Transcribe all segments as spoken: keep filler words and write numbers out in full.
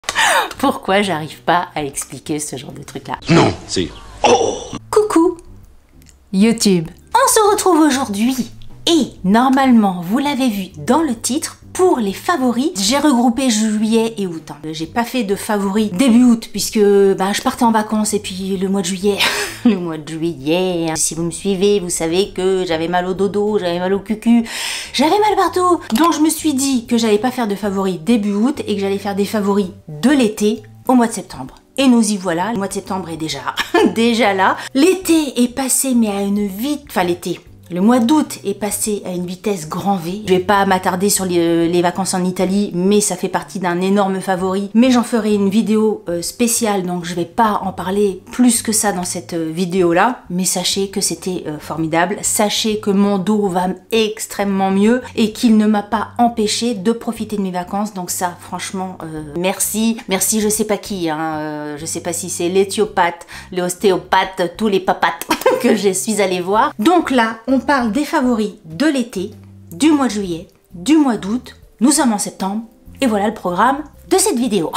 Pourquoi j'arrive pas à expliquer ce genre de truc là? Non, c'est... Oh! Coucou YouTube. On se retrouve aujourd'hui et normalement, vous l'avez vu dans le titre, pour les favoris, j'ai regroupé juillet et août. J'ai pas fait de favoris début août puisque bah, je partais en vacances et puis le mois de juillet, le mois de juillet, hein. Si vous me suivez, vous savez que j'avais mal au dodo, j'avais mal au cucu, j'avais mal partout. Donc je me suis dit que j'allais pas faire de favoris début août et que j'allais faire des favoris de l'été au mois de septembre. Et nous y voilà, le mois de septembre est déjà, déjà là. L'été est passé mais à une vite, enfin l'été. Le mois d'août est passé à une vitesse grand V. Je vais pas m'attarder sur les, les vacances en Italie, mais ça fait partie d'un énorme favori. Mais j'en ferai une vidéo euh, spéciale, donc je vais pas en parler plus que ça dans cette euh, vidéo-là. Mais sachez que c'était euh, formidable. Sachez que mon dos va extrêmement mieux et qu'il ne m'a pas empêché de profiter de mes vacances. Donc ça, franchement, euh, merci. Merci, je sais pas qui. Hein, euh, je sais pas si c'est l'éthiopathe, l'ostéopathe, tous les papates que je suis allée voir. Donc là, on On parle des favoris de l'été, du mois de juillet, du mois d'août. Nous sommes en septembre et voilà le programme de cette vidéo.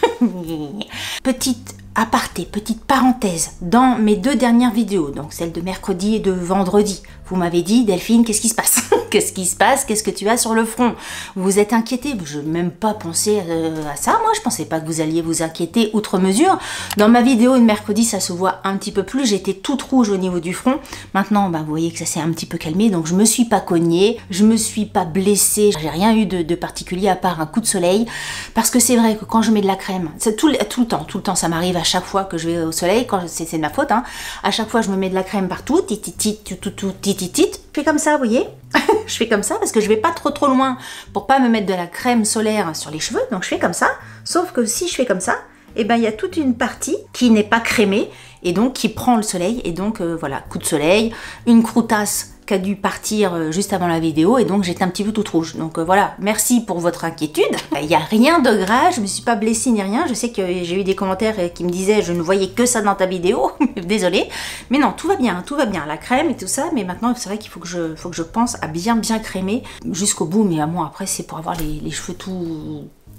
Petite aparté, petite parenthèse, dans mes deux dernières vidéos, donc celle de mercredi et de vendredi, vous m'avez dit, Delphine, qu'est-ce qui se passe? Qu'est-ce qui se passe? Qu'est-ce que tu as sur le front? Vous vous êtes inquiété? Je n'ai même pas pensé euh, à ça, moi je pensais pas que vous alliez vous inquiéter outre mesure. Dans ma vidéo de mercredi, ça se voit un petit peu plus, j'étais toute rouge au niveau du front. Maintenant, bah, vous voyez que ça s'est un petit peu calmé, donc je me suis pas cognée, je me suis pas blessée, j'ai rien eu de, de particulier à part un coup de soleil, parce que c'est vrai que quand je mets de la crème, c'est tout, tout le temps, tout le temps, ça m'arrive à chaque fois que je vais au soleil, quand c'est de ma faute, hein, à chaque fois je me mets de la crème partout, tititit, tout, tout, tout, tititit, je fais comme ça, vous voyez. Je fais comme ça parce que je vais pas trop trop loin pour pas me mettre de la crème solaire sur les cheveux, donc je fais comme ça, sauf que si je fais comme ça, et eh ben il y a toute une partie qui n'est pas crémée et donc qui prend le soleil, et donc euh, voilà, coup de soleil, une croutasse qui a dû partir juste avant la vidéo et donc j'étais un petit peu toute rouge. Donc euh, voilà, merci pour votre inquiétude. Il n'y a rien de grave, je me suis pas blessée ni rien. Je sais que j'ai eu des commentaires qui me disaient je ne voyais que ça dans ta vidéo. Désolée. Mais non, tout va bien, tout va bien. La crème et tout ça, mais maintenant c'est vrai qu'il faut que je faut que je pense à bien bien crémer jusqu'au bout. Mais à moi après c'est pour avoir les, les cheveux tout...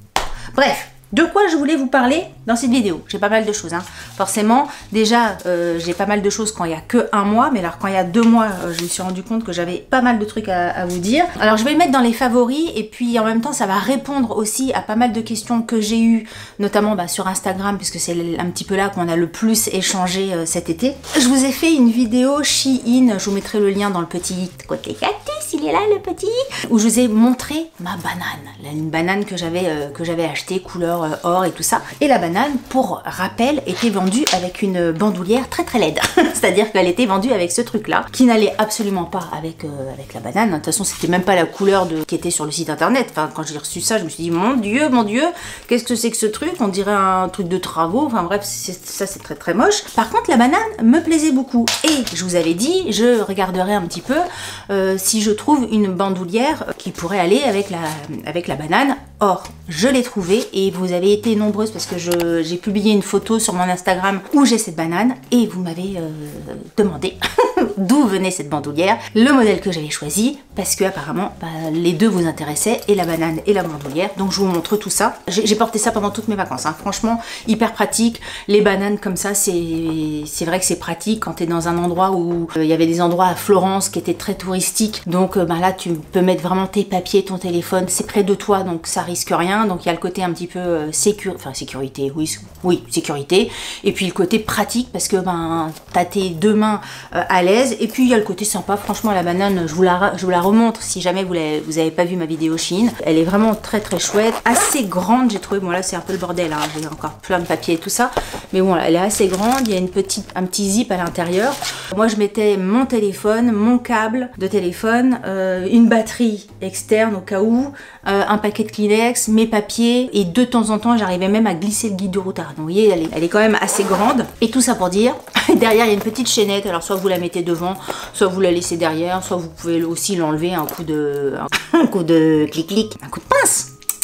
Bref. De quoi je voulais vous parler dans cette vidéo? J'ai pas mal de choses, hein. Forcément, déjà, euh, j'ai pas mal de choses quand il y a que un mois, mais alors quand il y a deux mois, euh, je me suis rendu compte que j'avais pas mal de trucs à, à vous dire. Alors je vais le mettre dans les favoris, et puis en même temps, ça va répondre aussi à pas mal de questions que j'ai eues, notamment bah, sur Instagram, puisque c'est un petit peu là qu'on a le plus échangé euh, cet été. Je vous ai fait une vidéo Shein, je vous mettrai le lien dans le petit côté cactus, il est là le petit, où je vous ai montré ma banane, une banane que j'avais euh, que j'avais achetée couleur or et tout ça. Et la banane, pour rappel, était vendue avec une bandoulière très très laide. C'est-à-dire qu'elle était vendue avec ce truc-là, qui n'allait absolument pas avec, euh, avec la banane. De toute façon, c'était même pas la couleur de... qui était sur le site internet. Enfin, quand j'ai reçu ça, je me suis dit, mon Dieu, mon Dieu, qu'est-ce que c'est que ce truc? On dirait un truc de travaux. Enfin bref, ça c'est très très moche. Par contre, la banane me plaisait beaucoup. Et je vous avais dit, je regarderai un petit peu euh, si je trouve une bandoulière qui pourrait aller avec la, avec la banane. Or, je l'ai trouvée et vous avez été nombreuses parce que j'ai publié une photo sur mon Instagram où j'ai cette banane et vous m'avez euh, demandé d'où venait cette bandoulière, le modèle que j'avais choisi, parce que apparemment bah, les deux vous intéressaient, et la banane et la bandoulière. Donc je vous montre tout ça. J'ai porté ça pendant toutes mes vacances, hein. Franchement hyper pratique. Les bananes comme ça, c'est vrai que c'est pratique quand tu es dans un endroit où il euh, y avait des endroits à Florence qui étaient très touristiques. Donc euh, bah, là tu peux mettre vraiment tes papiers, ton téléphone, c'est près de toi, donc ça risque rien. Donc il y a le côté un petit peu euh, sécu... enfin sécurité, oui, oui, sécurité. Et puis le côté pratique parce que ben t'as tes deux mains euh, à l'aise. Et puis il y a le côté sympa. Franchement, la banane, je vous la, je vous la remontre si jamais vous n'avez pas vu ma vidéo Shein. Elle est vraiment très très chouette, assez grande, j'ai trouvé. Bon là c'est un peu le bordel, hein. J'ai encore plein de papiers et tout ça, mais bon elle est assez grande. Il y a une petite, un petit zip à l'intérieur. Moi je mettais mon téléphone, mon câble de téléphone, euh, une batterie externe au cas où, euh, un paquet de Kleenex, mes papiers, et de temps en temps j'arrivais même à glisser le guide du routard. Donc vous voyez, elle est, elle est quand même assez grande. Et tout ça pour dire, derrière il y a une petite chaînette. Alors soit vous la mettez devant, soit vous la laissez derrière, soit vous pouvez aussi l'enlever un coup de un coup de clic clic, un coup de pince.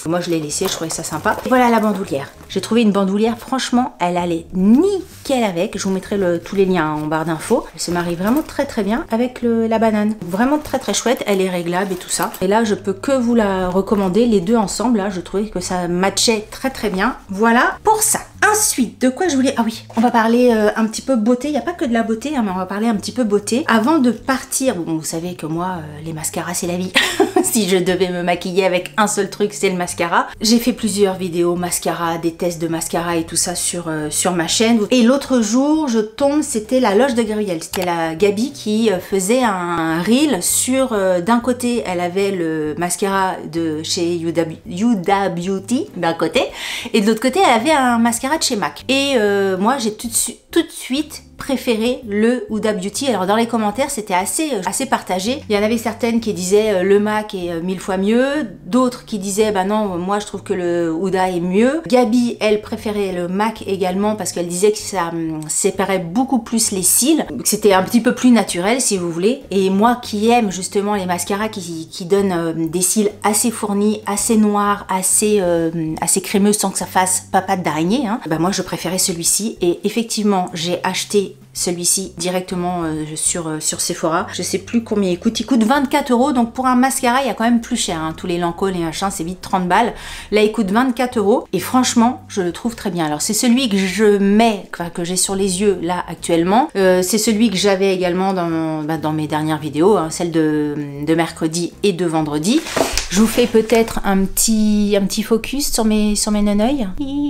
Moi je l'ai laissé, je trouvais ça sympa. Et voilà la bandoulière. J'ai trouvé une bandoulière, franchement, elle allait nickel avec. Je vous mettrai le, tous les liens en barre d'infos. Elle se marie vraiment très très bien avec le, la banane. Vraiment très très chouette, elle est réglable et tout ça. Et là je peux que vous la recommander, les deux ensemble, là je trouvais que ça matchait très très bien. Voilà pour ça. Ensuite, de quoi je voulais... Ah oui, on va parler euh, un petit peu beauté. Il n'y a pas que de la beauté, hein, mais on va parler un petit peu beauté. Avant de partir, bon, vous savez que moi, euh, les mascaras, c'est la vie. Si je devais me maquiller avec un seul truc, c'est le mascara. J'ai fait plusieurs vidéos mascara, des tests de mascara et tout ça sur, euh, sur ma chaîne. Et l'autre jour, je tombe, c'était la loge de Gabrielle. C'était la Gabi qui euh, faisait un, un reel sur... Euh, d'un côté, elle avait le mascara de chez Huda, Huda Beauty, d'un côté. Et de l'autre côté, elle avait un mascara de chez MAC. Et euh, moi, j'ai tout de, tout de suite préféré le Huda Beauty. Alors dans les commentaires, c'était assez, assez partagé. Il y en avait certaines qui disaient euh, le MAC est euh, mille fois mieux, d'autres qui disaient bah non, moi je trouve que le Huda est mieux. Gabi, elle préférait le MAC également parce qu'elle disait que ça hum, séparait beaucoup plus les cils, que c'était un petit peu plus naturel si vous voulez. Et moi qui aime justement les mascaras qui, qui donnent euh, des cils assez fournis, assez noirs, assez, euh, assez crémeux sans que ça fasse papate d'araignée, hein, bah moi je préférais celui-ci. Et effectivement, j'ai acheté celui-ci directement euh, sur, euh, sur Sephora. Je sais plus combien il coûte. Il coûte vingt-quatre euros. Donc pour un mascara, il y a quand même plus cher. Hein. Tous les Lancôme, les machins, c'est vite trente balles. Là, il coûte vingt-quatre euros. Et franchement, je le trouve très bien. Alors c'est celui que je mets, enfin, que j'ai sur les yeux là actuellement. Euh, c'est celui que j'avais également dans, bah, dans mes dernières vidéos. Hein, celle de, de mercredi et de vendredi. Je vous fais peut-être un petit, un petit focus sur mes, sur mes non-œils.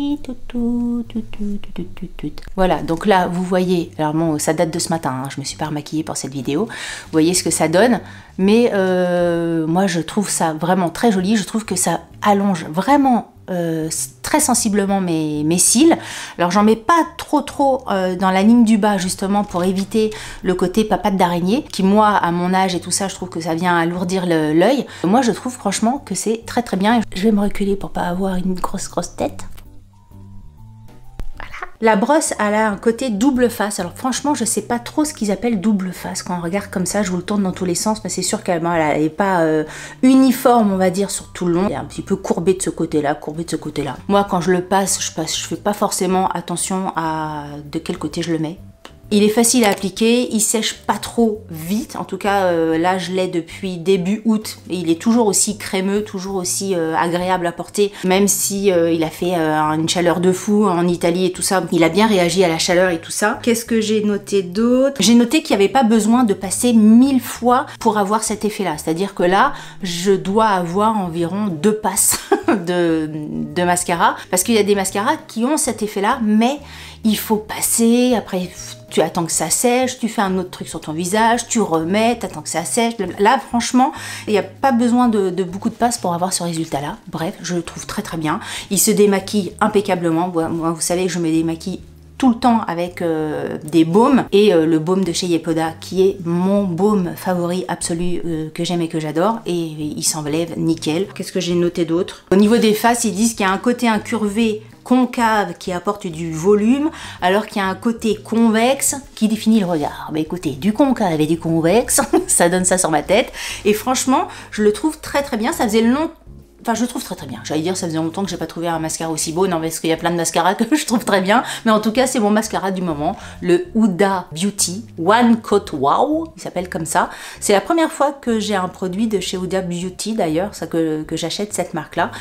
Voilà, donc là, vous voyez, alors bon, ça date de ce matin, hein, je me suis pas remaquillée pour cette vidéo. Vous voyez ce que ça donne, mais euh, moi, je trouve ça vraiment très joli. Je trouve que ça allonge vraiment euh, très sensiblement mes, mes cils. Alors, j'en mets pas trop trop euh, dans la ligne du bas, justement, pour éviter le côté papate d'araignée, qui, moi, à mon âge et tout ça, je trouve que ça vient alourdir l'œil. Moi, je trouve franchement que c'est très très bien. Je vais me reculer pour pas avoir une grosse grosse tête. La brosse, elle a un côté double face. Alors franchement, je sais pas trop ce qu'ils appellent double face. Quand on regarde comme ça, je vous le tourne dans tous les sens, mais c'est sûr qu'elle n'est pas euh, uniforme, on va dire, sur tout le long. Elle est un petit peu courbée de ce côté-là, courbée de ce côté-là. Moi, quand je le passe, je passe, je fais pas forcément attention à de quel côté je le mets. Il est facile à appliquer, il sèche pas trop vite, en tout cas euh, là je l'ai depuis début août et il est toujours aussi crémeux, toujours aussi euh, agréable à porter, même si euh, il a fait euh, une chaleur de fou en Italie et tout ça, il a bien réagi à la chaleur et tout ça. Qu'est-ce que j'ai noté d'autre? J'ai noté qu'il n'y avait pas besoin de passer mille fois pour avoir cet effet là, c'est-à-dire que là je dois avoir environ deux passes de, de mascara, parce qu'il y a des mascaras qui ont cet effet là, mais il faut passer, après tu attends que ça sèche, tu fais un autre truc sur ton visage, tu remets, tu attends que ça sèche. Là, franchement, il n'y a pas besoin de, de beaucoup de passes pour avoir ce résultat-là. Bref, je le trouve très très bien. Il se démaquille impeccablement. Moi, vous savez que je me démaquille tout le temps avec euh, des baumes et euh, le baume de chez Yepoda qui est mon baume favori absolu euh, que j'aime et que j'adore, et il s'enlève nickel. Qu'est-ce que j'ai noté d'autre? Au niveau des faces, ils disent qu'il y a un côté incurvé concave qui apporte du volume, alors qu'il y a un côté convexe qui définit le regard. Mais écoutez, du concave et du convexe, ça donne ça sur ma tête, et franchement, je le trouve très très bien. Ça faisait longtemps. Enfin, je le trouve très très bien. J'allais dire, ça faisait longtemps que j'ai pas trouvé un mascara aussi beau. Non, parce qu'il y a plein de mascaras que je trouve très bien. Mais en tout cas, c'est mon mascara du moment. Le Huda Beauty One Coat Wow. Il s'appelle comme ça. C'est la première fois que j'ai un produit de chez Huda Beauty, d'ailleurs, ça que, que j'achète cette marque-là.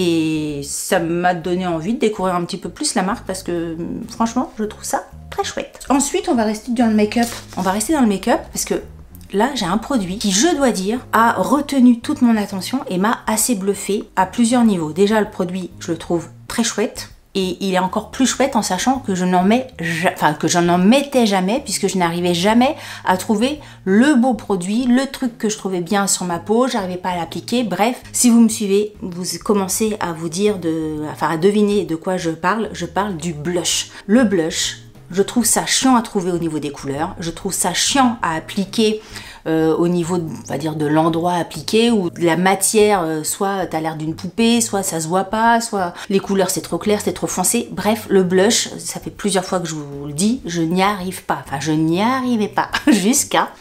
Et ça m'a donné envie de découvrir un petit peu plus la marque parce que, franchement, je trouve ça très chouette. Ensuite, on va rester dans le make-up. On va rester dans le make-up parce que là, j'ai un produit qui, je dois dire, a retenu toute mon attention et m'a assez bluffé à plusieurs niveaux. Déjà, le produit, je le trouve très chouette. Et il est encore plus chouette en sachant que je n'en mets, enfin que je n'en mettais jamais, puisque je n'arrivais jamais à trouver le beau produit, le truc que je trouvais bien sur ma peau, j'arrivais pas à l'appliquer. Bref, si vous me suivez, vous commencez à vous dire, de, enfin à deviner de quoi je parle. Je parle du blush. Le blush, je trouve ça chiant à trouver au niveau des couleurs. Je trouve ça chiant à appliquer euh, au niveau, on va dire, de l'endroit appliqué, ou de la matière, euh, soit t'as l'air d'une poupée, soit ça se voit pas, soit les couleurs c'est trop clair, c'est trop foncé. Bref, le blush, ça fait plusieurs fois que je vous le dis, je n'y arrive pas. Enfin, je n'y arrivais pas jusqu'à...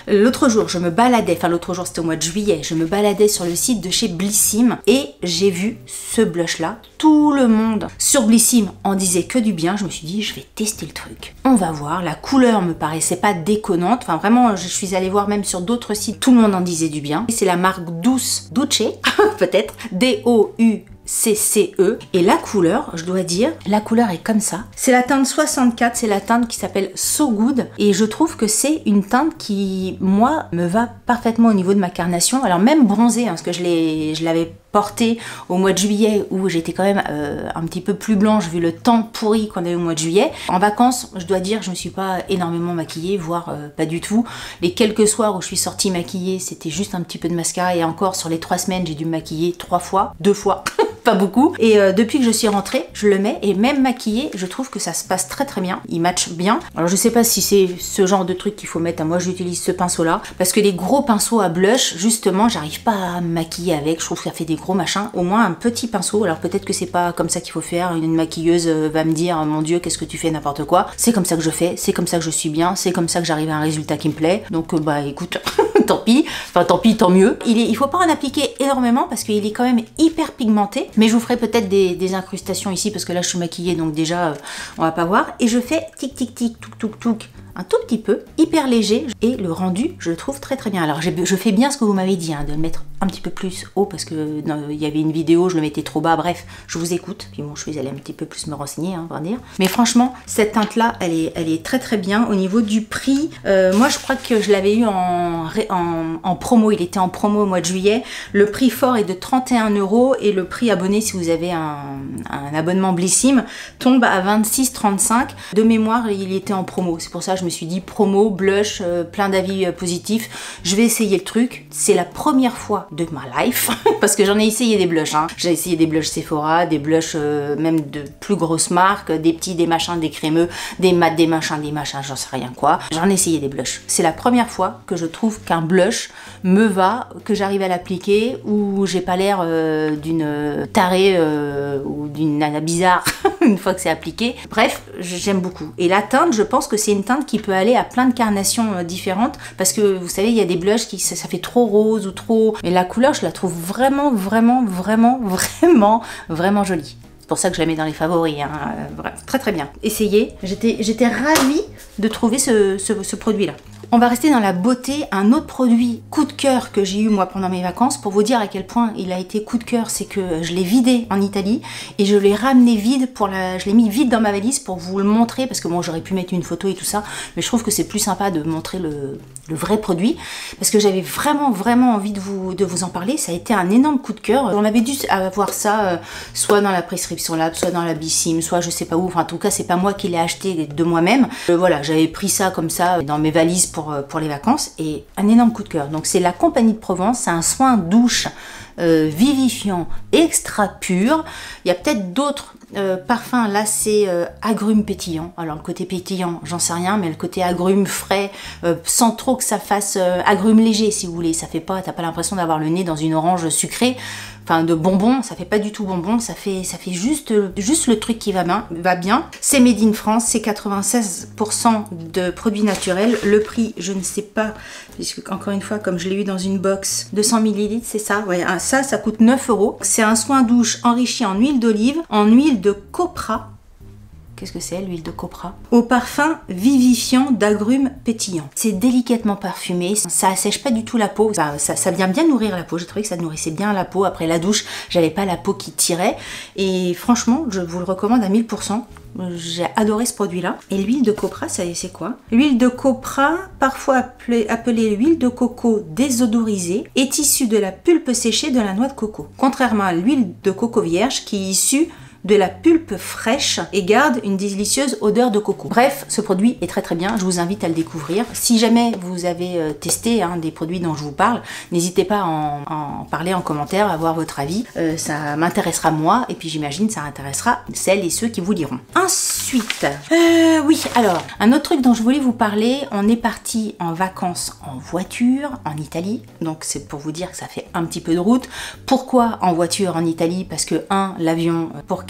L'autre jour, je me baladais, enfin l'autre jour c'était au mois de juillet, je me baladais sur le site de chez Blissim et j'ai vu ce blush là. Tout le monde sur Blissim en disait que du bien. Je me suis dit, je vais tester le truc. On va voir. La couleur me paraissait pas déconnante. Enfin vraiment, je suis allée voir même sur d'autres sites. Tout le monde en disait du bien. C'est la marque Douce, Duce, peut-être, D O U C C E. Et la couleur, je dois dire, la couleur est comme ça. C'est la teinte soixante-quatre, c'est la teinte qui s'appelle So Good. Et je trouve que c'est une teinte qui, moi, me va parfaitement au niveau de ma carnation. Alors même bronzée, hein, parce que je l'ai, je l'avais portée au mois de juillet où j'étais quand même euh, un petit peu plus blanche vu le temps pourri qu'on a eu au mois de juillet. En vacances, je dois dire, je me suis pas énormément maquillée, voire euh, pas du tout. Les quelques soirs où je suis sortie maquillée, c'était juste un petit peu de mascara. Et encore, sur les trois semaines, j'ai dû me maquiller trois fois, deux fois. Pas beaucoup. Et euh, depuis que je suis rentrée, je le mets et même maquillé, je trouve que ça se passe très très bien. Il match bien. Alors je sais pas si c'est ce genre de truc qu'il faut mettre. Moi j'utilise ce pinceau là parce que les gros pinceaux à blush, justement, j'arrive pas à maquiller avec. Je trouve que ça fait des gros machins. Au moins un petit pinceau. Alors peut-être que c'est pas comme ça qu'il faut faire. Une maquilleuse va me dire, mon Dieu, qu'est-ce que tu fais, n'importe quoi. C'est comme ça que je fais. C'est comme ça que je suis bien. C'est comme ça que j'arrive à un résultat qui me plaît. Donc euh, bah écoute. Tant pis, enfin tant pis, tant mieux. Il, est, il faut pas en appliquer énormément parce qu'il est quand même hyper pigmenté, mais je vous ferai peut-être des, des incrustations ici parce que là je suis maquillée donc déjà euh, on va pas voir. Et je fais tic tic tic, touk touk touk, un tout petit peu, hyper léger et le rendu je le trouve très très bien. Alors je fais bien ce que vous m'avez dit, hein, de le mettre un petit peu plus haut parce que il y avait une vidéo, je le mettais trop bas, bref, je vous écoute. Puis bon, je suis allée un petit peu plus me renseigner, hein, on va dire. Mais franchement, cette teinte là, elle est, elle est très très bien. Au niveau du prix, euh, moi je crois que je l'avais eu en, en, en promo, il était en promo au mois de juillet. Le prix fort est de trente et un euros et le prix abonné, si vous avez un, un abonnement Blissim, tombe à vingt-six trente-cinq. De mémoire, il était en promo. C'est pour ça que je me suis dit promo, blush, euh, plein d'avis euh, positifs. Je vais essayer le truc. C'est la première fois de ma life parce que j'en ai essayé des blushs. Hein. J'ai essayé des blushs Sephora, des blushs euh, même de plus grosses marques, des petits, des machins, des crémeux, des mats, des machins, des machins, j'en sais rien quoi. J'en ai essayé des blushs. C'est la première fois que je trouve qu'un blush me va, que j'arrive à l'appliquer, où j'ai pas l'air euh, d'une tarée euh, ou d'une nana bizarre une fois que c'est appliqué. Bref, j'aime beaucoup. Et la teinte, je pense que c'est une teinte qui peut aller à plein de carnations euh, différentes parce que vous savez, il y a des blushs qui ça, ça fait trop rose ou trop... Mais la couleur, je la trouve vraiment, vraiment, vraiment, vraiment, vraiment jolie. C'est pour ça que je la mets dans les favoris. Hein. Euh, bref, très très bien. Essayez. J'étais j'étais ravie de trouver ce, ce, ce produit-là. On va rester dans la beauté. Un autre produit coup de cœur que j'ai eu moi pendant mes vacances, pour vous dire à quel point il a été coup de cœur, c'est que je l'ai vidé en Italie et je l'ai ramené vide pour la, je l'ai mis vide dans ma valise pour vous le montrer parce que bon, j'aurais pu mettre une photo et tout ça, mais je trouve que c'est plus sympa de montrer le, le vrai produit parce que j'avais vraiment vraiment envie de vous de vous en parler. Ça a été un énorme coup de cœur. On avait dû avoir ça euh, soit dans la Prescription Lab, soit dans la Blissim, soit je sais pas où. Enfin, en tout cas, c'est pas moi qui l'ai acheté de moi-même. Euh, voilà, j'avais pris ça comme ça dans mes valises pour Pour, pour les vacances et un énorme coup de cœur. Donc c'est la Compagnie de Provence, c'est un soin douche euh, vivifiant extra pur. Il y a peut-être d'autres euh, parfums, là c'est euh, agrumes pétillant. Alors le côté pétillant, j'en sais rien, mais le côté agrumes frais, euh, sans trop que ça fasse euh, agrumes léger si vous voulez. Ça fait pas, t'as pas l'impression d'avoir le nez dans une orange sucrée. Enfin, de bonbons, ça fait pas du tout bonbon, ça fait, ça fait juste, juste le truc qui va bien. Va bien. C'est made in France, c'est quatre-vingt-seize pour cent de produits naturels. Le prix, je ne sais pas, puisque encore une fois, comme je l'ai eu dans une box, deux cents millilitres, c'est ça, ouais, ça, ça coûte neuf euros. C'est un soin douche enrichi en huile d'olive, en huile de copra. Qu'est-ce que c'est, l'huile de copra? Au parfum vivifiant d'agrumes pétillants. C'est délicatement parfumé, ça assèche pas du tout la peau, ça, ça, ça vient bien nourrir la peau. J'ai trouvé que ça nourrissait bien la peau. Après la douche, j'avais pas la peau qui tirait. Et franchement, je vous le recommande à mille pour cent. J'ai adoré ce produit-là. Et l'huile de copra, ça c'est quoi? L'huile de copra, parfois appelée, appelée l'huile de coco désodorisée, est issue de la pulpe séchée de la noix de coco. Contrairement à l'huile de coco vierge qui est issue de la pulpe fraîche et garde une délicieuse odeur de coco. Bref, ce produit est très très bien, je vous invite à le découvrir. Si jamais vous avez euh, testé hein, des produits dont je vous parle, n'hésitez pas à en, en parler en commentaire, à avoir votre avis. Euh, ça m'intéressera moi et puis j'imagine ça intéressera celles et ceux qui vous liront. Ensuite, euh, oui, alors, un autre truc dont je voulais vous parler, on est parti en vacances en voiture en Italie, donc c'est pour vous dire que ça fait un petit peu de route. Pourquoi en voiture en Italie? Parce que un, l'avion pour quatre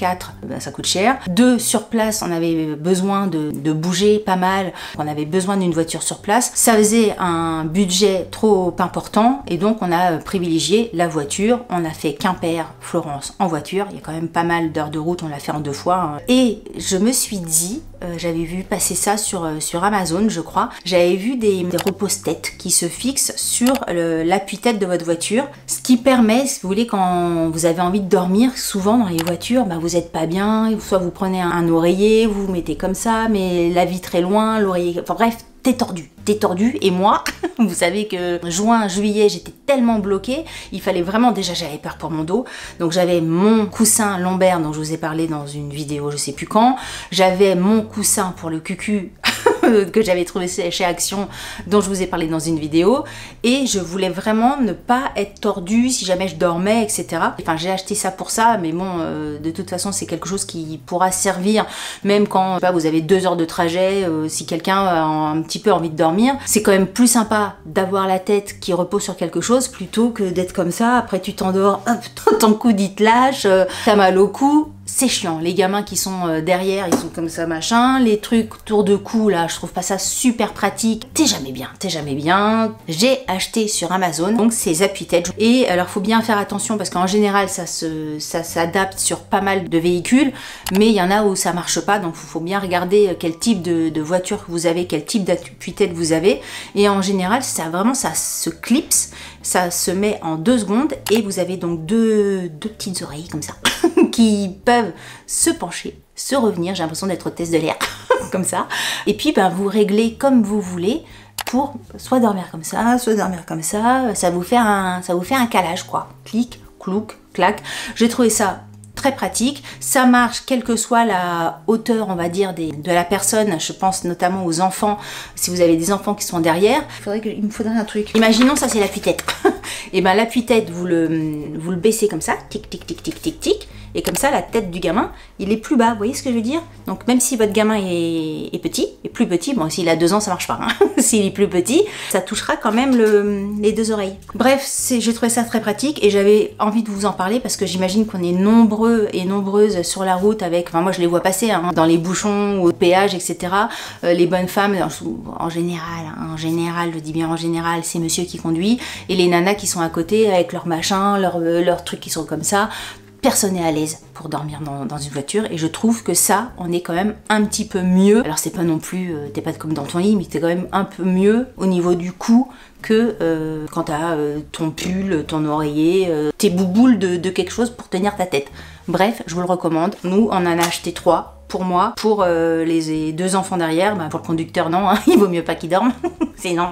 quatre, ben, ça coûte cher. Deux, sur place, on avait besoin de, de bouger pas mal, on avait besoin d'une voiture sur place. Ça faisait un budget trop important et donc on a privilégié la voiture. On a fait Quimper-Florence en voiture, il y a quand même pas mal d'heures de route, on l'a fait en deux fois. Hein. Et je me suis dit, euh, j'avais vu passer ça sur, euh, sur Amazon, je crois, j'avais vu des, des repose-têtes qui se fixent sur l'appui-tête de votre voiture, ce qui permet, si vous voulez, quand vous avez envie de dormir, souvent dans les voitures, bah, vous n'êtes pas bien, soit vous prenez un, un oreiller, vous vous mettez comme ça, mais la vitre est loin, l'oreiller, enfin bref, t'es tordu, t'es tordu, et moi, vous savez que juin, juillet, j'étais tellement bloquée, il fallait vraiment, déjà j'avais peur pour mon dos, donc j'avais mon coussin lombaire dont je vous ai parlé dans une vidéo, je sais plus quand, j'avais mon coussin pour le cucu, que j'avais trouvé chez Action, dont je vous ai parlé dans une vidéo, et je voulais vraiment ne pas être tordue si jamais je dormais, et cetera. Enfin, j'ai acheté ça pour ça, mais bon, euh, de toute façon, c'est quelque chose qui pourra servir, même quand je sais pas, vous avez deux heures de trajet, euh, si quelqu'un a un petit peu envie de dormir, c'est quand même plus sympa d'avoir la tête qui repose sur quelque chose, plutôt que d'être comme ça, après tu t'endors, hop, ton coude il te lâche, euh, t'as mal au cou. C'est chiant, les gamins qui sont derrière, ils sont comme ça machin, les trucs tour de cou là, je trouve pas ça super pratique, t'es jamais bien, t'es jamais bien. J'ai acheté sur Amazon donc ces appuis-têtes, et alors faut bien faire attention parce qu'en général ça se, ça s'adapte sur pas mal de véhicules, mais il y en a où ça marche pas, donc il faut bien regarder quel type de, de voiture vous avez, quel type d'appui-tête vous avez, et en général ça vraiment ça se clipse, ça se met en deux secondes, et vous avez donc deux, deux petites oreilles comme ça qui peuvent se pencher, se revenir, j'ai l'impression d'être hôtesse de l'air, comme ça. Et puis ben, vous réglez comme vous voulez pour soit dormir comme ça, soit dormir comme ça, ça vous fait un, ça vous fait un calage quoi. Clic, clouc, clac. J'ai trouvé ça très pratique, ça marche quelle que soit la hauteur on va dire des, de la personne, je pense notamment aux enfants, si vous avez des enfants qui sont derrière, il, faudrait que, il me faudrait un truc. Imaginons ça c'est l'appui-tête, et ben l'appui-tête vous le, vous le baissez comme ça, tic tic tic tic tic tic, et comme ça la tête du gamin il est plus bas, vous voyez ce que je veux dire? Donc même si votre gamin est, est petit, est plus petit, bon s'il a deux ans ça marche pas, hein. S'il est plus petit, ça touchera quand même le, les deux oreilles. Bref, j'ai trouvé ça très pratique et j'avais envie de vous en parler parce que j'imagine qu'on est nombreux et nombreuses sur la route avec, enfin moi je les vois passer hein, dans les bouchons ou au péage, et cetera. Euh, les bonnes femmes, en général, hein, en général, je dis bien en général, c'est monsieur qui conduit, et les nanas qui sont à côté avec leurs machins, leurs leur trucs qui sont comme ça. Personne n'est à l'aise pour dormir dans, dans une voiture, et je trouve que ça, on est quand même un petit peu mieux. Alors c'est pas non plus, euh, t'es pas comme dans ton lit, mais t'es quand même un peu mieux au niveau du cou que euh, quand t'as euh, ton pull, ton oreiller, euh, tes bouboules de, de quelque chose pour tenir ta tête. Bref, je vous le recommande. Nous, on en a acheté trois. Pour moi, pour euh, les deux enfants derrière, bah, pour le conducteur non, hein, il vaut mieux pas qu'il dorme, sinon...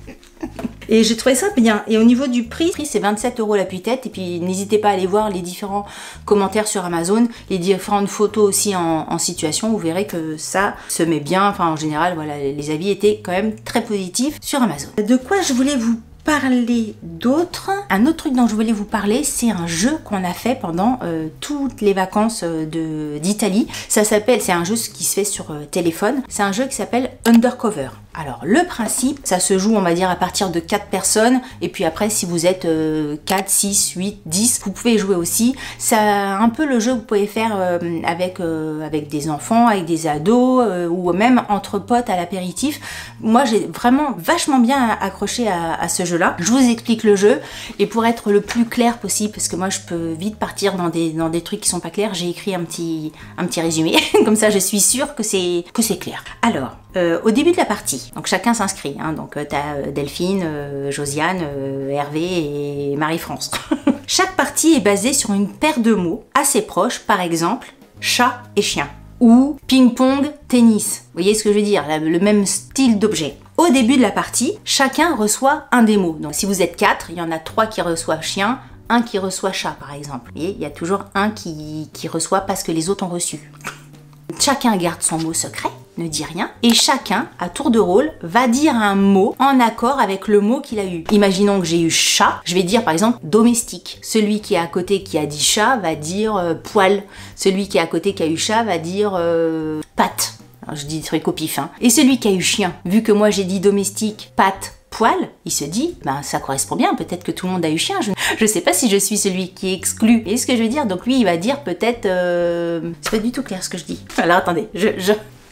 Et j'ai trouvé ça bien. Et au niveau du prix, c'est vingt-sept euros l'appui-tête. Et puis n'hésitez pas à aller voir les différents commentaires sur Amazon, les différentes photos aussi en, en situation. Vous verrez que ça se met bien. Enfin, en général, voilà, les avis étaient quand même très positifs sur Amazon. De quoi je voulais vous parler d'autre? Un autre truc dont je voulais vous parler, c'est un jeu qu'on a fait pendant euh, toutes les vacances de d'Italie. Ça s'appelle, c'est un jeu qui se fait sur euh, téléphone. C'est un jeu qui s'appelle Undercover. Alors le principe, ça se joue on va dire à partir de quatre personnes, et puis après si vous êtes euh, quatre, six, huit, dix, vous pouvez jouer aussi. C'est un peu le jeu que vous pouvez faire euh, avec, euh, avec des enfants, avec des ados, euh, ou même entre potes à l'apéritif. Moi j'ai vraiment vachement bien accroché à, à ce jeu là. Je vous explique le jeu, et pour être le plus clair possible, parce que moi je peux vite partir dans des, dans des trucs qui sont pas clairs, j'ai écrit un petit, un petit résumé, comme ça je suis sûre que c'est que c'est clair. Alors, euh, au début de la partie, donc chacun s'inscrit, hein, donc euh, t'as euh, Delphine, euh, Josiane, euh, Hervé et Marie-France. Chaque partie est basée sur une paire de mots assez proches, par exemple chat et chien, ou ping-pong, tennis. Vous voyez ce que je veux dire, le même style d'objet. Au début de la partie, chacun reçoit un des mots. Donc si vous êtes quatre, il y en a trois qui reçoivent chien, un qui reçoit chat par exemple. Vous voyez, il y a toujours un qui, qui reçoit parce que les autres ont reçu. Chacun garde son mot secret, ne dit rien, et chacun, à tour de rôle, va dire un mot en accord avec le mot qu'il a eu. Imaginons que j'ai eu chat, je vais dire par exemple domestique. Celui qui est à côté qui a dit chat va dire euh, poil. Celui qui est à côté qui a eu chat va dire euh, patte. Alors, je dis des trucs au pif, hein. Et celui qui a eu chien, vu que moi j'ai dit domestique, patte, poil, il se dit, ben ça correspond bien, peut-être que tout le monde a eu chien, je ne sais pas si je suis celui qui est exclu. Et ce que je veux dire, donc lui il va dire peut-être... Euh... C'est pas du tout clair ce que je dis. Alors attendez, je... je...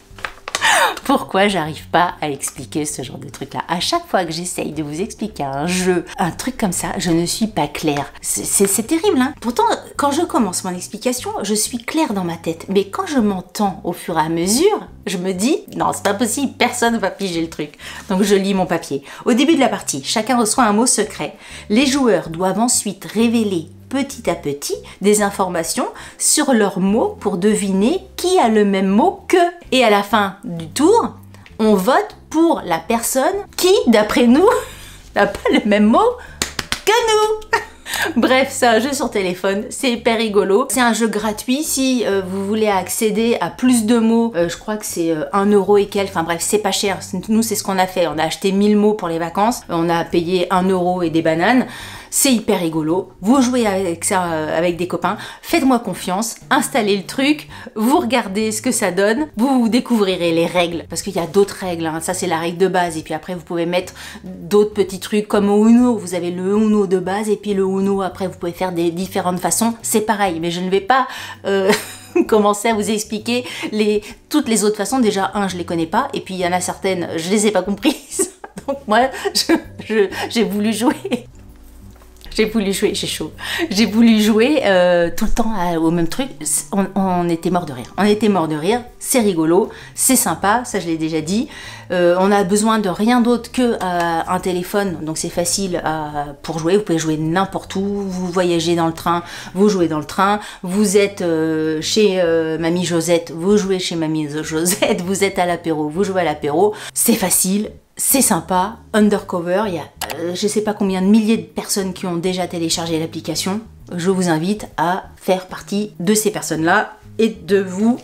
Pourquoi j'arrive pas à expliquer ce genre de truc là? À chaque fois que j'essaye de vous expliquer un jeu, un truc comme ça, je ne suis pas claire. C'est terrible, hein. Pourtant, quand je commence mon explication, je suis claire dans ma tête. Mais quand je m'entends au fur et à mesure, je me dis, non, c'est pas possible, personne va piger le truc. Donc je lis mon papier. Au début de la partie, chacun reçoit un mot secret. Les joueurs doivent ensuite révéler petit à petit des informations sur leurs mots pour deviner qui a le même mot qu'eux. Et à la fin du tour, on vote pour la personne qui, d'après nous, n'a pas le même mot que nous. Bref, c'est un jeu sur téléphone, c'est hyper rigolo. C'est un jeu gratuit. Si euh, vous voulez accéder à plus de mots, euh, je crois que c'est euh, un euro et quelques. Enfin bref, c'est pas cher. Nous, c'est ce qu'on a fait. On a acheté mille mots pour les vacances. On a payé un euro et des bananes. C'est hyper rigolo. Vous jouez avec ça, euh, avec des copains. Faites-moi confiance. Installez le truc. Vous regardez ce que ça donne. Vous, vous découvrirez les règles. Parce qu'il y a d'autres règles. Hein. Ça, c'est la règle de base. Et puis après, vous pouvez mettre d'autres petits trucs comme au Uno. Vous avez le Uno de base et puis le Uno. Après, vous pouvez faire des différentes façons. C'est pareil. Mais je ne vais pas... Euh... commencer à vous expliquer les, toutes les autres façons. Déjà, un, je les connais pas. Et puis, il y en a certaines, je les ai pas comprises. Donc moi, je, je, j'ai voulu jouer... J'ai voulu jouer, j'ai chaud. J'ai voulu jouer euh, tout le temps à, au même truc. On, on était mort de rire. On était mort de rire. C'est rigolo, c'est sympa, ça je l'ai déjà dit. Euh, on a besoin de rien d'autre que euh, un téléphone, donc c'est facile euh, pour jouer. Vous pouvez jouer n'importe où. Vous voyagez dans le train, vous jouez dans le train. Vous êtes euh, chez euh, Mamie Josette, vous jouez chez Mamie Josette. Vous êtes à l'apéro, vous jouez à l'apéro. C'est facile. C'est sympa, Undercover, il y a euh, je sais pas combien de milliers de personnes qui ont déjà téléchargé l'application. Je vous invite à faire partie de ces personnes-là et de vous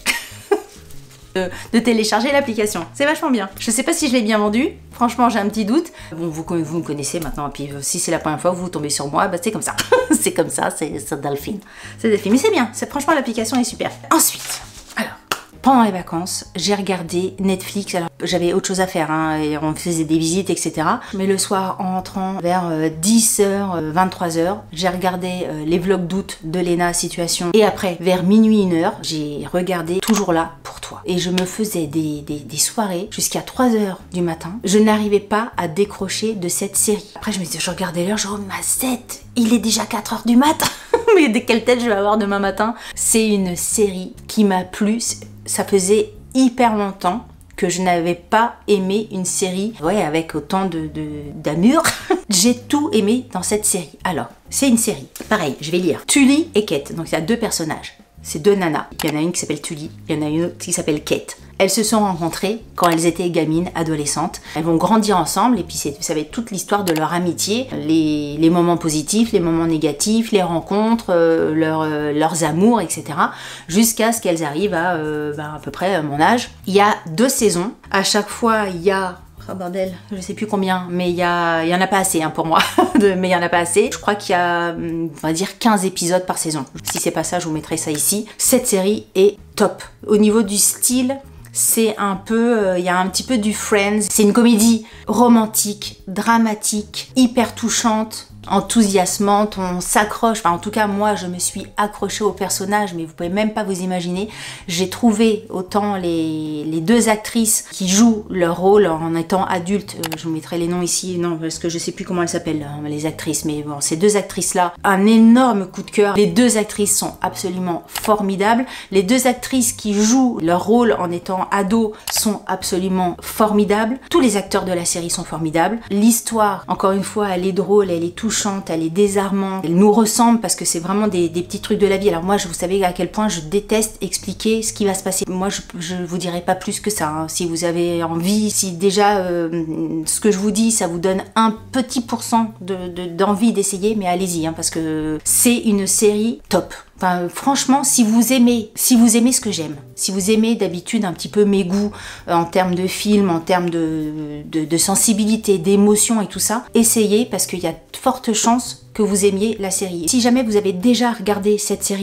de, de télécharger l'application. C'est vachement bien. Je sais pas si je l'ai bien vendu, franchement j'ai un petit doute. Bon, vous, vous me connaissez maintenant, et puis si c'est la première fois que vous tombez sur moi, bah, c'est comme ça. C'est comme ça, c'est Delphine. C'est Delphine, mais c'est bien, franchement l'application est super. Ensuite, alors... pendant les vacances, j'ai regardé Netflix. Alors, j'avais autre chose à faire, hein, et on faisait des visites, et cetera. Mais le soir, en rentrant vers euh, dix heures, euh, vingt-trois heures, j'ai regardé euh, les vlogs d'août de Léna Situation. Et après, vers minuit, une heure, j'ai regardé Toujours là pour toi. Et je me faisais des, des, des soirées jusqu'à trois heures du matin. Je n'arrivais pas à décrocher de cette série. Après, je me disais, je regardais l'heure, je me dis, sept, il est déjà quatre heures du matin. Mais de quelle tête je vais avoir demain matin? C'est une série qui m'a plu. Ça faisait hyper longtemps que je n'avais pas aimé une série ouais, avec autant de, de, d'amour. J'ai tout aimé dans cette série. Alors, c'est une série. Pareil, je vais lire. Tully et Kate. Donc, il y a deux personnages. C'est deux nanas. Il y en a une qui s'appelle Tully. Il y en a une autre qui s'appelle Kate. Elles se sont rencontrées quand elles étaient gamines, adolescentes. Elles vont grandir ensemble et puis ça va être toute l'histoire de leur amitié, les, les moments positifs, les moments négatifs, les rencontres, euh, leur, euh, leurs amours, et cetera. Jusqu'à ce qu'elles arrivent à euh, ben, à peu près à mon âge. Il y a deux saisons. À chaque fois, il y a... oh bordel, je sais plus combien, mais il y, a, il y en a pas assez hein, pour moi. Mais il y en a pas assez. Je crois qu'il y a, on va dire, quinze épisodes par saison. Si c'est pas ça, je vous mettrai ça ici. Cette série est top. Au niveau du style... c'est un peu, il euh, y a un petit peu du Friends. C'est une comédie romantique, dramatique, hyper touchante, enthousiasmante, on s'accroche. Enfin, en tout cas, moi, je me suis accrochée au personnage, mais vous pouvez même pas vous imaginer. J'ai trouvé autant les, les deux actrices qui jouent leur rôle en étant adultes, euh, je vous mettrai les noms ici, non, parce que je sais plus comment elles s'appellent, euh, les actrices, mais bon, ces deux actrices-là, un énorme coup de cœur. Les deux actrices sont absolument formidables. Les deux actrices qui jouent leur rôle en étant ados sont absolument formidables. Tous les acteurs de la série sont formidables. L'histoire, encore une fois, elle est drôle, elle est touchante, elle est désarmante, elle nous ressemble parce que c'est vraiment des, des petits trucs de la vie. Alors moi, je, vous savez à quel point je déteste expliquer ce qui va se passer. Moi, je, je vous dirai pas plus que ça. Hein. Si vous avez envie, si déjà euh, ce que je vous dis, ça vous donne un petit pourcent de, de, d'envie d'essayer, mais allez-y, hein, parce que c'est une série top. Enfin, franchement, si vous aimez, si vous aimez ce que j'aime, si vous aimez d'habitude un petit peu mes goûts euh, en termes de film, en termes de, de, de sensibilité, d'émotion et tout ça, essayez parce qu'il y a de fortes chances que vous aimiez la série. Si jamais vous avez déjà regardé cette série-là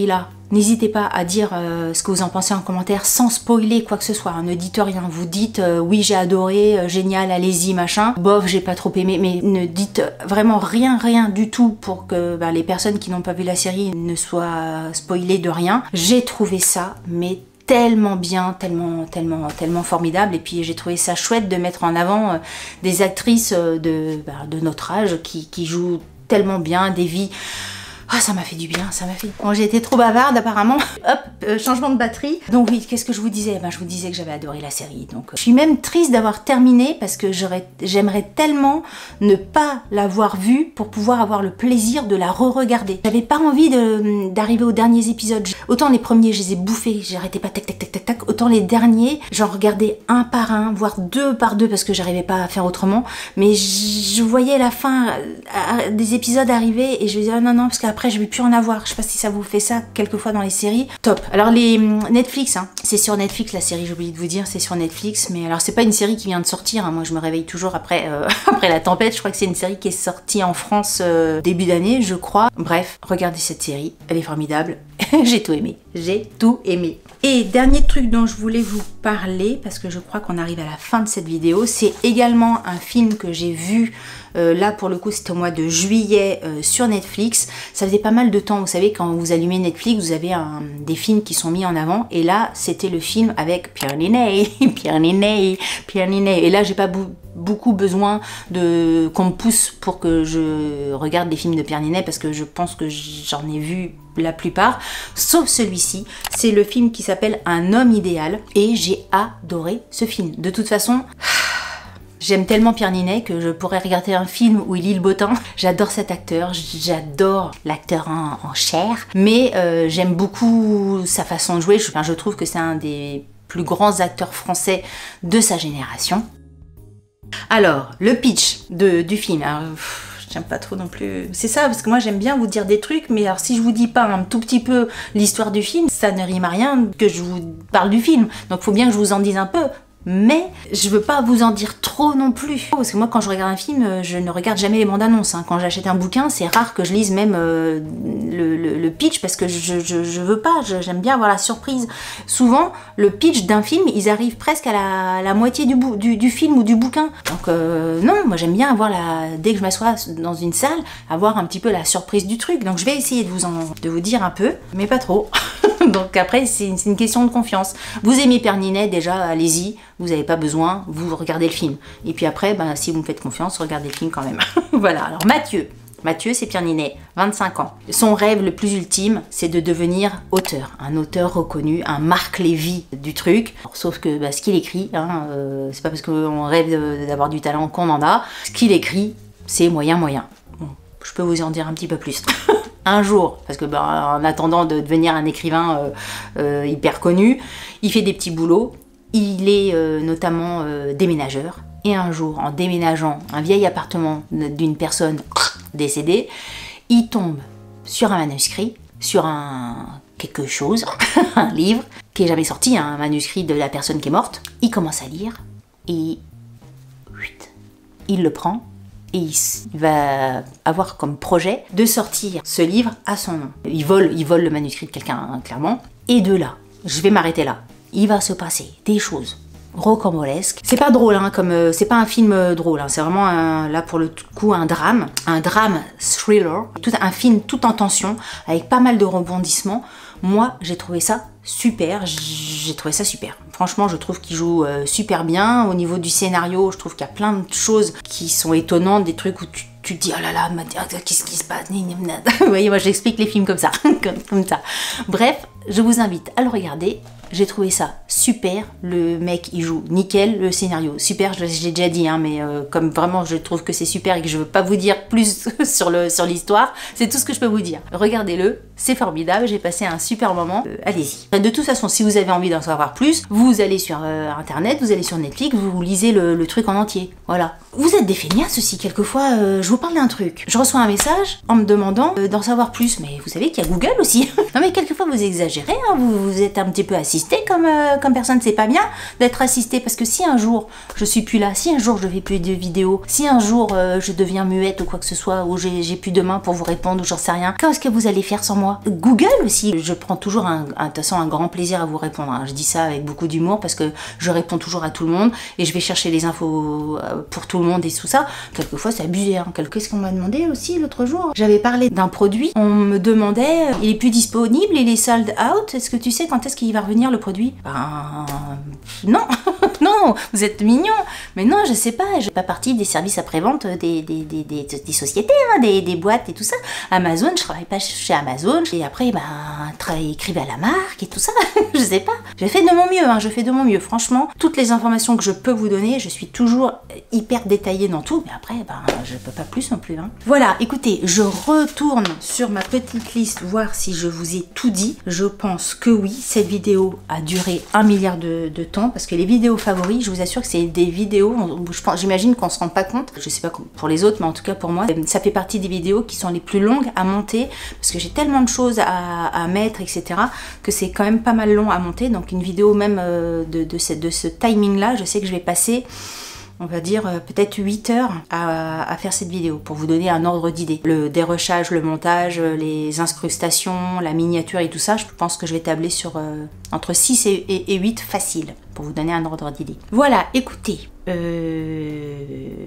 N'hésitez pas à dire euh, ce que vous en pensez en commentaire sans spoiler quoi que ce soit. Hein. Ne dites rien. Vous dites euh, oui j'ai adoré, euh, génial, allez-y, machin. Bof, j'ai pas trop aimé. Mais ne dites vraiment rien, rien du tout pour que bah, les personnes qui n'ont pas vu la série ne soient spoilées de rien. J'ai trouvé ça, mais tellement bien, tellement, tellement, tellement formidable. Et puis j'ai trouvé ça chouette de mettre en avant euh, des actrices euh, de, bah, de notre âge qui, qui jouent tellement bien, des vies. Ah, ça m'a fait du bien, ça m'a fait... Bon, j'ai été trop bavarde apparemment. Hop, euh, changement de batterie. Donc oui, qu'est-ce que je vous disais? Ben, je vous disais que j'avais adoré la série. Donc, euh, je suis même triste d'avoir terminé parce que j'aimerais tellement ne pas l'avoir vue pour pouvoir avoir le plaisir de la re-regarder. J'avais pas envie d'arriver aux derniers épisodes. Autant les premiers, je les ai bouffés, j'arrêtais pas tac tac tac tac tac. Autant les derniers, j'en regardais un par un, voire deux par deux parce que j'arrivais pas à faire autrement. Mais je voyais la fin euh, des épisodes arriver et je me disais oh, non non parce qu'après après je vais plus en avoir. Je sais pas si ça vous fait ça quelquefois dans les séries. Top. Alors les Netflix, hein, c'est sur Netflix la série, j'ai oublié de vous dire, c'est sur Netflix. Mais alors c'est pas une série qui vient de sortir. Hein. Moi je me réveille toujours après euh, après la tempête. Je crois que c'est une série qui est sortie en France euh, début d'année, je crois. Bref, regardez cette série, elle est formidable. J'ai tout aimé. J'ai tout aimé. Et dernier truc dont je voulais vous parler, parce que je crois qu'on arrive à la fin de cette vidéo, c'est également un film que j'ai vu, euh, là pour le coup c'était au mois de juillet euh, sur Netflix. Ça faisait pas mal de temps, vous savez quand vous allumez Netflix, vous avez un, des films qui sont mis en avant, et là c'était le film avec Pierre Niney, Pierre Niney, Pierre Niney, et là j'ai pas beaucoup beaucoup besoin de qu'on me pousse pour que je regarde des films de Pierre Niney parce que je pense que j'en ai vu la plupart, sauf celui-ci. C'est le film qui s'appelle Un homme idéal et j'ai adoré ce film. De toute façon, j'aime tellement Pierre Niney que je pourrais regarder un film où il lit le bottin. J'adore cet acteur, j'adore l'acteur en, en chair, mais euh, j'aime beaucoup sa façon de jouer. Je, enfin, je trouve que c'est un des plus grands acteurs français de sa génération. Alors, le pitch de, du film, j'aime pas trop non plus, c'est ça, parce que moi j'aime bien vous dire des trucs, mais alors si je vous dis pas un tout petit peu l'histoire du film, ça ne rime à rien que je vous parle du film, donc faut bien que je vous en dise un peu. Mais je veux pas vous en dire trop non plus. Parce que moi quand je regarde un film, je ne regarde jamais les bandes annonces. Hein. Quand j'achète un bouquin, c'est rare que je lise même euh, le, le, le pitch parce que je, je, je veux pas, j'aime bien avoir la surprise. Souvent, le pitch d'un film, ils arrivent presque à la, la moitié du, du, du film ou du bouquin. Donc euh, non, moi j'aime bien avoir la... Dès que je m'assois dans une salle, avoir un petit peu la surprise du truc. Donc je vais essayer de vous, en, de vous dire un peu, mais pas trop. Donc après, c'est une, une question de confiance. Vous aimez Pierre Niney, déjà, allez-y. Vous n'avez pas besoin, vous regardez le film. Et puis après, ben, si vous me faites confiance, regardez le film quand même. Voilà, alors Mathieu. Mathieu, c'est Pierre Niney, vingt-cinq ans. Son rêve le plus ultime, c'est de devenir auteur. Un auteur reconnu, un Marc Lévy du truc. Alors, sauf que bah, ce qu'il écrit, hein, euh, c'est pas parce qu'on rêve d'avoir du talent qu'on en a. Ce qu'il écrit, c'est moyen moyen. Bon, je peux vous en dire un petit peu plus. Un jour, parce que bah, en attendant de devenir un écrivain euh, euh, hyper connu, il fait des petits boulots. Il est euh, notamment euh, déménageur. Et un jour, en déménageant un vieil appartement d'une personne décédée, il tombe sur un manuscrit, sur un quelque chose, un livre, qui est jamais sorti, hein, un manuscrit de la personne qui est morte. Il commence à lire et il le prend. Et il va avoir comme projet de sortir ce livre à son nom. Il vole, il vole le manuscrit de quelqu'un, hein, clairement. Et de là, je vais m'arrêter là. Il va se passer des choses rocambolesques. C'est pas drôle, hein, comme euh, c'est pas un film euh, drôle. Hein, c'est vraiment un, là pour le coup un drame, un drame thriller, tout un film tout en tension avec pas mal de rebondissements. Moi, j'ai trouvé ça super. J'ai trouvé ça super. Franchement, je trouve qu'il joue euh, super bien. Au niveau du scénario, je trouve qu'il y a plein de choses qui sont étonnantes, des trucs où tu, tu te dis oh là là, qu'est-ce qui se passe? Vous voyez, moi j'explique les films comme ça, comme, comme ça. Bref, je vous invite à le regarder. J'ai trouvé ça super, le mec il joue nickel, le scénario super, je l'ai déjà dit, hein, mais euh, comme vraiment je trouve que c'est super et que je veux pas vous dire plus sur le sur l'histoire, c'est tout ce que je peux vous dire. Regardez-le, c'est formidable, j'ai passé un super moment, euh, allez-y. De toute façon, si vous avez envie d'en savoir plus, vous allez sur euh, internet, vous allez sur Netflix, vous lisez le, le truc en entier, voilà. Vous êtes des feignasses aussi, quelquefois, euh, je vous parle d'un truc, je reçois un message en me demandant euh, d'en savoir plus, mais vous savez qu'il y a Google aussi. Non mais quelquefois vous exagérez, hein, vous, vous êtes un petit peu assis assisté comme, euh, comme personne. C'est pas bien d'être assisté parce que si un jour je suis plus là, si un jour je fais plus de vidéos, si un jour euh, je deviens muette ou quoi que ce soit, ou j'ai plus de main pour vous répondre ou j'en sais rien, qu'est-ce que vous allez faire sans moi? Google aussi, je prends toujours un, un, de toute façon un grand plaisir à vous répondre. Hein. Je dis ça avec beaucoup d'humour parce que je réponds toujours à tout le monde et je vais chercher les infos pour tout le monde et tout ça. Quelquefois c'est abusé. Hein. Qu'est-ce qu'on m'a demandé aussi l'autre jour? J'avais parlé d'un produit, on me demandait, il est plus disponible, il est sold out, est-ce que tu sais quand est-ce qu'il va revenir le produit? Ben non, non, vous êtes mignon, mais non, je sais pas, je fais pas partie des services après-vente des, des, des, des, des sociétés, hein, des, des boîtes et tout ça. Amazon, je travaille pas chez Amazon, et après, ben, écrivez à la marque et tout ça, je sais pas. Je fais de mon mieux, hein, je fais de mon mieux, franchement, toutes les informations que je peux vous donner, je suis toujours hyper détaillée dans tout, mais après, ben, je peux pas plus non plus. Hein. Voilà, écoutez, je retourne sur ma petite liste, voir si je vous ai tout dit. Je pense que oui, cette vidéo a duré un milliard de, de temps, parce que les vidéos favoris, je vous assure que c'est des vidéos, j'imagine qu'on se rend pas compte, je sais pas pour les autres, mais en tout cas pour moi, ça fait partie des vidéos qui sont les plus longues à monter, parce que j'ai tellement de choses à, à mettre, et cetera, que c'est quand même pas mal long à monter. Donc une vidéo même euh, de, de, ce, de ce timing-là, je sais que je vais passer, on va dire euh, peut-être huit heures à, à faire cette vidéo pour vous donner un ordre d'idée. Le dérochage, le montage, les incrustations, la miniature et tout ça, je pense que je vais tabler sur euh, entre six et, et, et huit facile pour vous donner un ordre d'idée. Voilà, écoutez, euh...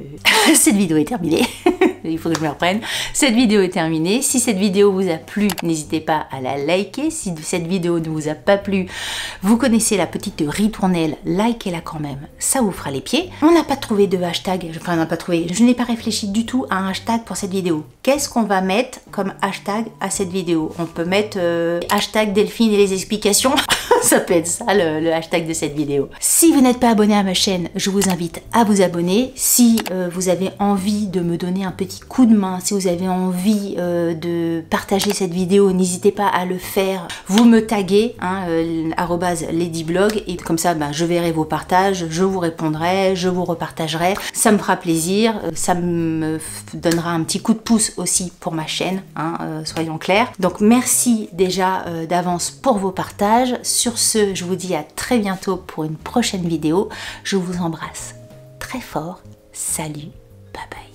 cette vidéo est terminée. Il faut que je me reprenne. Cette vidéo est terminée. Si cette vidéo vous a plu, n'hésitez pas à la liker. Si cette vidéo ne vous a pas plu, vous connaissez la petite ritournelle, likez-la quand même. Ça vous fera les pieds. On n'a pas trouvé de hashtag. Enfin, on n'a pas trouvé. Je n'ai pas réfléchi du tout à un hashtag pour cette vidéo. Qu'est-ce qu'on va mettre comme hashtag à cette vidéo? On peut mettre euh, hashtag Delphine et les explications. Ça peut être ça le, le hashtag de cette vidéo. Si vous n'êtes pas abonné à ma chaîne, je vous invite à vous abonner. Si euh, vous avez envie de me donner un petit coup de main, si vous avez envie euh, de partager cette vidéo, n'hésitez pas à le faire. Vous me taguez, hein, euh, arobase ladyblog, et comme ça, ben, je verrai vos partages, je vous répondrai, je vous repartagerai. Ça me fera plaisir, ça me donnera un petit coup de pouce aussi pour ma chaîne, hein, euh, soyons clairs. Donc merci déjà euh, d'avance pour vos partages. Sur ce, je vous dis à très bientôt pour une prochaine vidéo. Je vous embrasse très fort. Salut, bye bye.